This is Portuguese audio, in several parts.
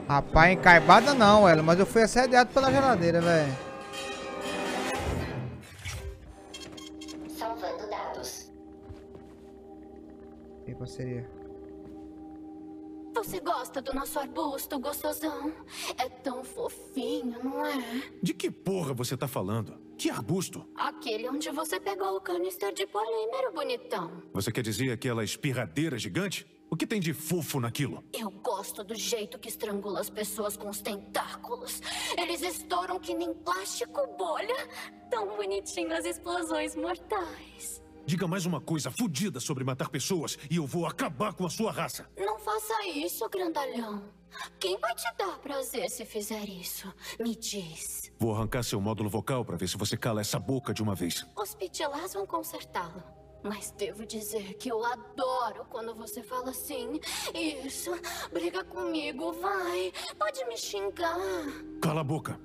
Rapaz, encaibada não, ela, mas eu fui assediado pela geladeira, velho. Salvando dados. Que parceria? Você gosta do nosso arbusto gostosão? É tão fofinho, não é? De que porra você tá falando? Que arbusto? Aquele onde você pegou o canister de polímero, bonitão. Você quer dizer aquela espirradeira gigante? O que tem de fofo naquilo? Eu gosto do jeito que estrangula as pessoas com os tentáculos. Eles estouram que nem plástico bolha. Tão bonitinho as explosões mortais. Diga mais uma coisa fodida sobre matar pessoas e eu vou acabar com a sua raça. Não faça isso, grandalhão. Quem vai te dar prazer se fizer isso? Me diz. Vou arrancar seu módulo vocal pra ver se você cala essa boca de uma vez. Os pitilás vão consertá-lo. Mas devo dizer que eu adoro quando você fala assim. Isso, briga comigo, vai. Pode me xingar. Cala a boca.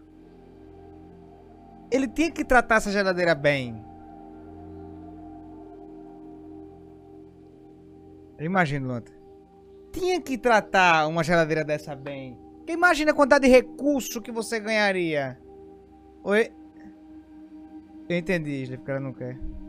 Ele tinha que tratar essa geladeira bem. Eu imagino, Luanta. Tinha que tratar uma geladeira dessa bem. Porque imagina a quantidade de recurso que você ganharia. Oi? Eu entendi, Slip, que ela não quer.